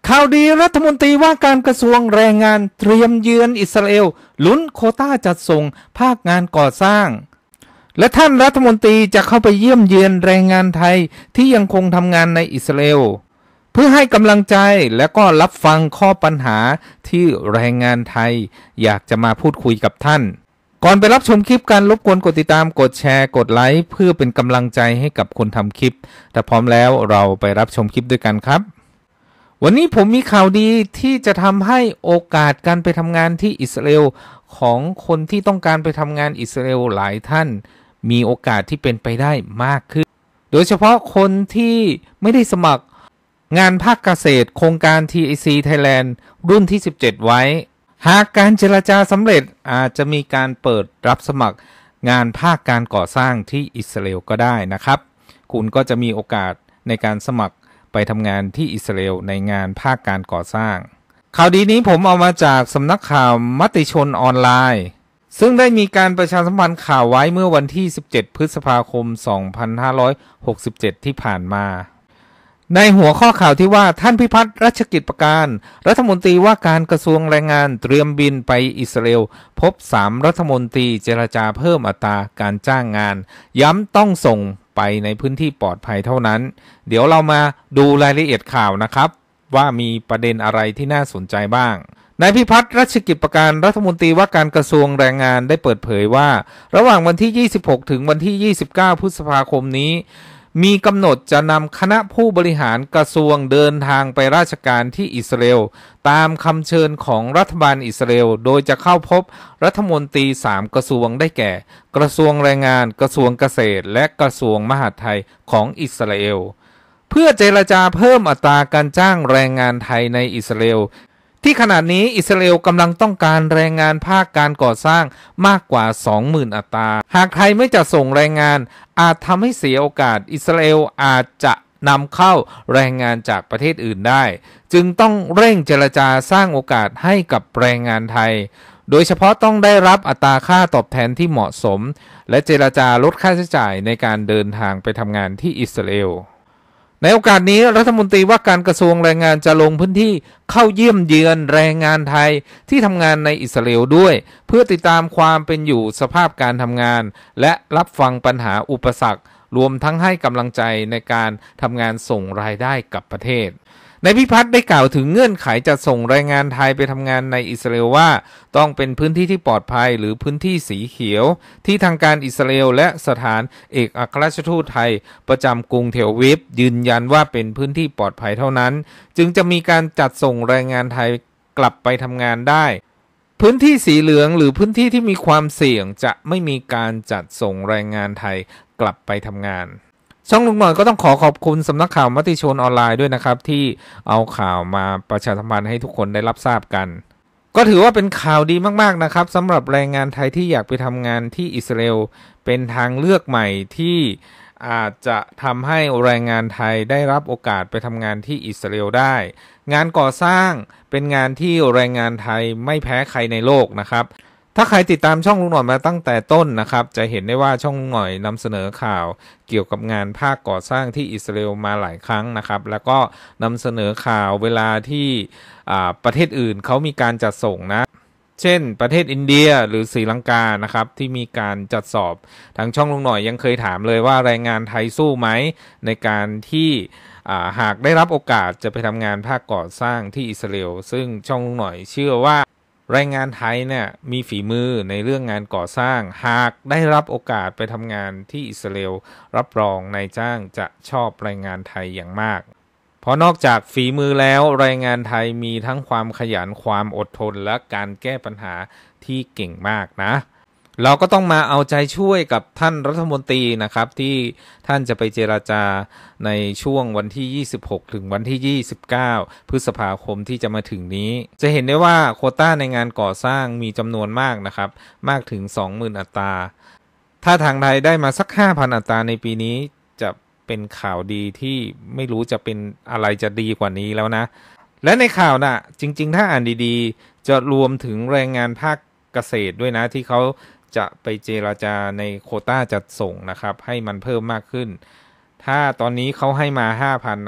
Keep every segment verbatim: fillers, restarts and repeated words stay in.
ข่าวดีรัฐมนตรีว่าการกระทรวงแรงงานเตรียมเยือนอิสราเอลลุ้นโควต้าจัดส่งภาคงานก่อสร้างและท่านรัฐมนตรีจะเข้าไปเยี่ยมเยือนแรงงานไทยที่ยังคงทำงานในอิสราเอลเพื่อให้กำลังใจและก็รับฟังข้อปัญหาที่แรงงานไทยอยากจะมาพูดคุยกับท่านก่อนไปรับชมคลิปการรบกวนกดติดตามกดแชร์กดไลค์เพื่อเป็นกำลังใจให้กับคนทำคลิปแต่พร้อมแล้วเราไปรับชมคลิปด้วยกันครับวันนี้ผมมีข่าวดีที่จะทำให้โอกาสการไปทำงานที่อิสราเอลของคนที่ต้องการไปทำงานอิสราเอลหลายท่านมีโอกาสที่เป็นไปได้มากขึ้นโดยเฉพาะคนที่ไม่ได้สมัครงานภาคเกษตรโครงการ ที ไอ ซี Thailand รุ่นที่สิบเจ็ดไว้หากการเจรจาสำเร็จอาจจะมีการเปิดรับสมัครงานภาคการก่อสร้างที่อิสราเอลก็ได้นะครับคุณก็จะมีโอกาสในการสมัครไปทำงานที่อิสราเอลในงานภาคการก่อสร้างข่าวดีนี้ผมเอามาจากสำนักข่าวมติชนออนไลน์ซึ่งได้มีการประชาสัมพันธ์ข่าวไว้เมื่อวันที่สิบเจ็ดพฤษภาคมสองพันห้าร้อยหกสิบเจ็ดที่ผ่านมาในหัวข้อข่าวที่ว่าท่านพิพัฒน์รัชกิจประการรัฐมนตรีว่าการกระทรวงแรงงานเตรียมบินไปอิสราเอลพบสามรัฐมนตรีเจรจาเพิ่มอัตราการจ้างงานย้ำต้องส่งไปในพื้นที่ปลอดภัยเท่านั้นเดี๋ยวเรามาดูรายละเอียดข่าวนะครับว่ามีประเด็นอะไรที่น่าสนใจบ้างนายพิพัฒน์รัชกิจประการรัฐมนตรีว่าการกระทรวงแรงงานได้เปิดเผยว่าระหว่างวันที่ยี่สิบหกถึงวันที่ยี่สิบเก้าพฤษภาคมนี้มีกำหนดจะนำคณะผู้บริหารกระทรวงเดินทางไปราชการที่อิสราเอลตามคำเชิญของรัฐบาลอิสราเอลโดยจะเข้าพบรัฐมนตรีสามกระทรวงได้แก่กระทรวงแรงงานกระทรวงเกษตรและกระทรวงมหาดไทยของอิสราเอลเพื่อเจรจาเพิ่มอัตราการจ้างแรงงานไทยในอิสราเอลที่ขณะนี้อิสราเอลกำลังต้องการแรงงานภาคการก่อสร้างมากกว่า สองหมื่น อัตราหากไทยไม่จัดส่งแรงงานอาจทำให้เสียโอกาสอิสราเอลอาจจะนำเข้าแรงงานจากประเทศอื่นได้จึงต้องเร่งเจรจาสร้างโอกาสให้กับแรงงานไทยโดยเฉพาะต้องได้รับอัตราค่าตอบแทนที่เหมาะสมและเจรจาลดค่าใช้จ่ายในการเดินทางไปทำงานที่อิสราเอลในโอกาสนี้รัฐมนตรีว่าการกระทรวงแรงงานจะลงพื้นที่เข้าเยี่ยมเยือนแรงงานไทยที่ทำงานในอิสราเอลด้วยเพื่อติดตามความเป็นอยู่สภาพการทำงานและรับฟังปัญหาอุปสรรครวมทั้งให้กำลังใจในการทำงานส่งรายได้กับประเทศนายพิพัฒน์ได้กล่าวถึงเงื่อนไขจะส่งแรงงานไทยไปทำงานในอิสราเอลว่าต้องเป็นพื้นที่ที่ปลอดภัยหรือพื้นที่สีเขียวที่ทางการอิสราเอลและสถานเอกอัครราชทูตไทยประจำกรุงเทลอาวีฟยืนยันว่าเป็นพื้นที่ปลอดภัยเท่านั้นจึงจะมีการจัดส่งแรงงานไทยกลับไปทำงานได้พื้นที่สีเหลืองหรือพื้นที่ที่มีความเสี่ยงจะไม่มีการจัดส่งแรงงานไทยกลับไปทำงานช่องลุงหน่อยก็ต้องขอขอบคุณสำนักข่าวมติชนออนไลน์ด้วยนะครับที่เอาข่าวมาประชาสัมพันธ์ให้ทุกคนได้รับทราบกันก็ถือว่าเป็นข่าวดีมากๆนะครับสำหรับแรงงานไทยที่อยากไปทำงานที่อิสราเอลเป็นทางเลือกใหม่ที่อาจจะทำให้แรงงานไทยได้รับโอกาสไปทำงานที่อิสราเอลได้งานก่อสร้างเป็นงานที่แรงงานไทยไม่แพ้ใครในโลกนะครับถ้าใครติดตามช่องลุงหน่อยมาตั้งแต่ต้นนะครับจะเห็นได้ว่าช่องลุงหน่อยนำเสนอข่าวเกี่ยวกับงานภาคก่อสร้างที่อิสราเอลมาหลายครั้งนะครับแล้วก็นำเสนอข่าวเวลาที่ประเทศอื่นเขามีการจัดส่งนะเช่นประเทศอินเดียหรือศรีลังกานะครับที่มีการจัดสอบทางช่องลุงหน่อยยังเคยถามเลยว่าแรงงานไทยสู้ไหมในการที่หากได้รับโอกาสจะไปทำงานภาคก่อสร้างที่อิสราเอลซึ่งช่องลุงหน่อยเชื่อว่าแรงงานไทยเนี่ยมีฝีมือในเรื่องงานก่อสร้างหากได้รับโอกาสไปทำงานที่อิสราเอลรับรองนายจ้างจะชอบแรงงานไทยอย่างมากเพราะนอกจากฝีมือแล้วแรงงานไทยมีทั้งความขยันความอดทนและการแก้ปัญหาที่เก่งมากนะเราก็ต้องมาเอาใจช่วยกับท่านรัฐมนตรีนะครับที่ท่านจะไปเจราจาในช่วงวันที่ยี่สิบหกถึงวันที่ยี่สิบเก้าพฤษภาคมที่จะมาถึงนี้จะเห็นได้ว่าโควต้าในงานก่อสร้างมีจำนวนมากนะครับมากถึง สองหมื่น อัตราถ้าทางไทยได้มาสัก ห้าพัน อัตราในปีนี้จะเป็นข่าวดีที่ไม่รู้จะเป็นอะไรจะดีกว่านี้แล้วนะและในข่าวน่ะจริงๆถ้าอ่านดีๆจะรวมถึงแรงงานภาคเกษตรด้วยนะที่เขาจะไปเจรจาในโควต้าจัดส่งนะครับให้มันเพิ่มมากขึ้นถ้าตอนนี้เขาให้มา ห้าพัน นะครับ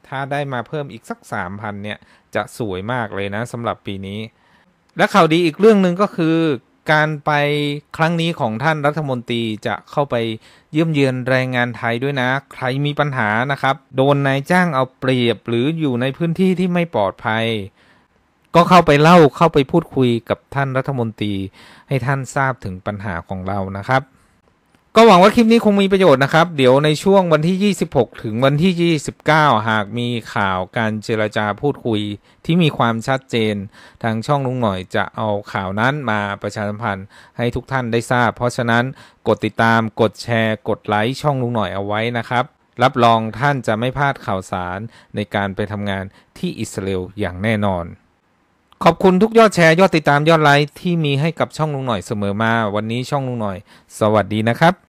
ถ้าได้มาเพิ่มอีกสัก สามพัน เนี่ยจะสวยมากเลยนะสำหรับปีนี้และข่าวดีอีกเรื่องหนึ่งก็คือการไปครั้งนี้ของท่านรัฐมนตรีจะเข้าไปเยี่ยมเยือนแรงงานไทยด้วยนะใครมีปัญหานะครับโดนนายจ้างเอาเปรียบหรืออยู่ในพื้นที่ที่ไม่ปลอดภัยก็เข้าไปเล่าเข้าไปพูดคุยกับท่านรัฐมนตรีให้ท่านทราบถึงปัญหาของเรานะครับก็หวังว่าคลิปนี้คงมีประโยชน์นะครับเดี๋ยวในช่วงวันที่ยี่สิบหกถึงวันที่ยี่สิบเก้าหากมีข่าวการเจรจาพูดคุยที่มีความชัดเจนทางช่องลุงหน่อยจะเอาข่าวนั้นมาประชาสัมพันธ์ให้ทุกท่านได้ทราบเพราะฉะนั้นกดติดตามกดแชร์กดไลค์ช่องลุงหน่อยเอาไว้นะครับรับรองท่านจะไม่พลาดข่าวสารในการไปทำงานที่อิสราเอลอย่างแน่นอนขอบคุณทุกยอดแชร์ยอดติดตามยอดไลค์ที่มีให้กับช่องลุงหน่อยเสมอมาวันนี้ช่องลุงหน่อยสวัสดีนะครับ